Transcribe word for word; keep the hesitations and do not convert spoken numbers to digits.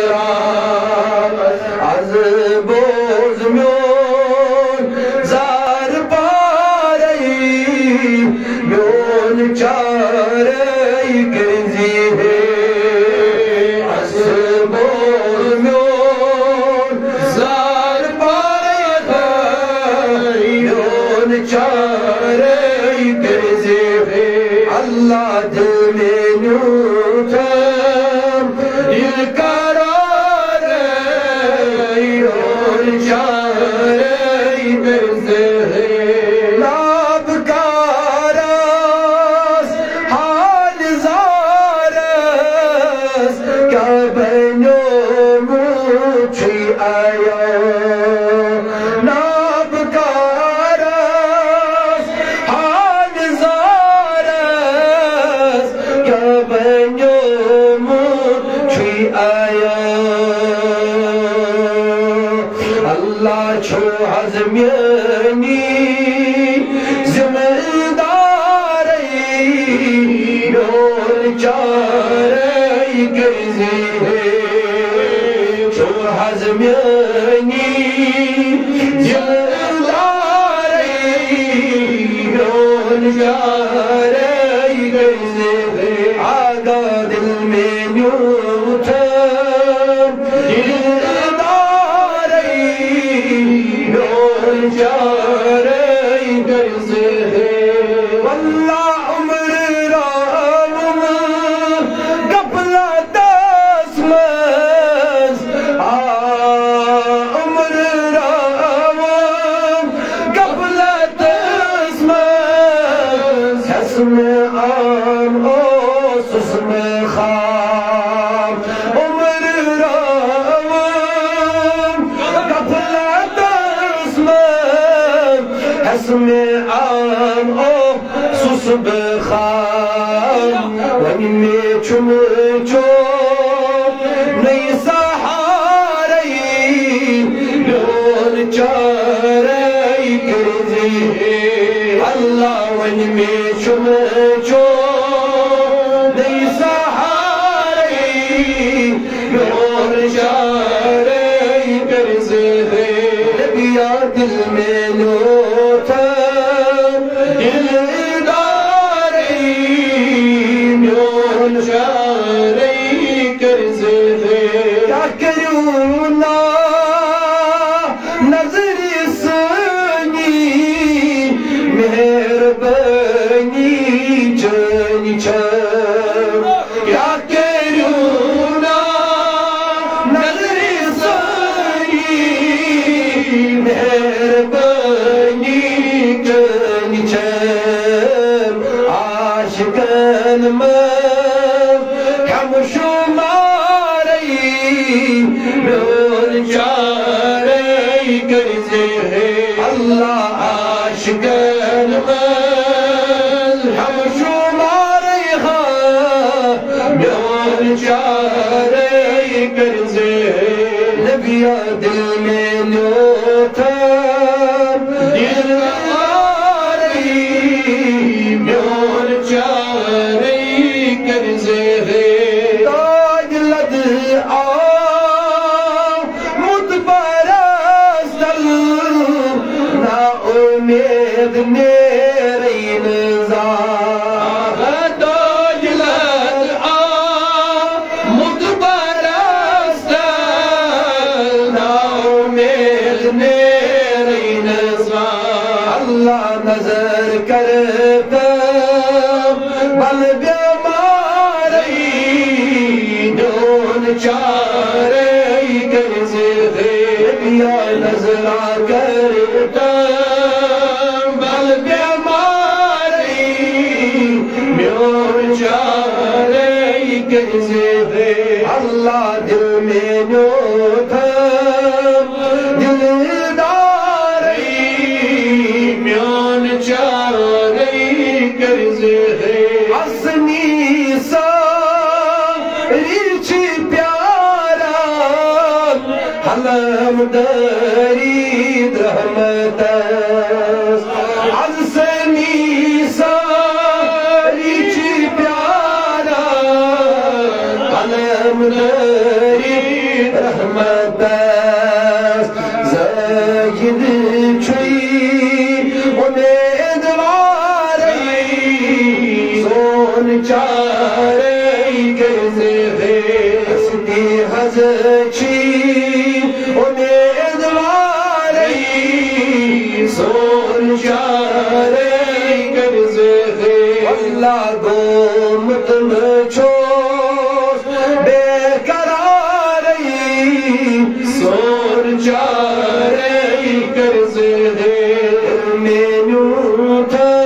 az bozmuyor zar parayı myon çareyi kenzihe az bozmuyor zar parayı myon çareyi kenzihe Allah demenu tam dil karare yon çareyi kenzihe labkaras hal zares kabeno muçi aya labkaras hal zares kabeno muçi aya Allah ço hazmiyani yon çareyi kenzihe ço hazmiyani yon çareyi kenzihe aga dil mein yutam dildare yon çareyi kenzihe wallah umr اسمه آن اوس اسمه خام عمر روان قبلت اسمه اسمه آن اوس اسمه خام ونمي چمچو نیسا حاری لون چاری کرزی Allah ونمي چمچو نیسا حاری لون چاری کرزی نبیا دل میں نوتا دل داری لون چاری کرزی کیا کرونا نظر سنی مہربانی چنی چم کیا کرونا نظر سنی مہربانی چنی چم عاشقان میں ہم شماری لون چاری کرزی اللہ عاشقان من ہم شماری لون چاری کرزی نبیا دل میں نوتم دل آری لون چاری کرزی تاج لد آ امید میری نظام دجلت آمد برست نا امید میری نظام اللہ نظر کردم بل بیماری دون چاری کرزی یا نظر کردم اللہ دل میں نوتم دل داری میان چاری کرزی حسنی ساری چی پیارا حلم داری رحمت حسنی ساری چی پیارا حلم داری हज़ची उम्मीदवार सोन चारे कर्ज है अल्लाह गोमत में छो बेकरार सोन चारे कर्ज है मेनू था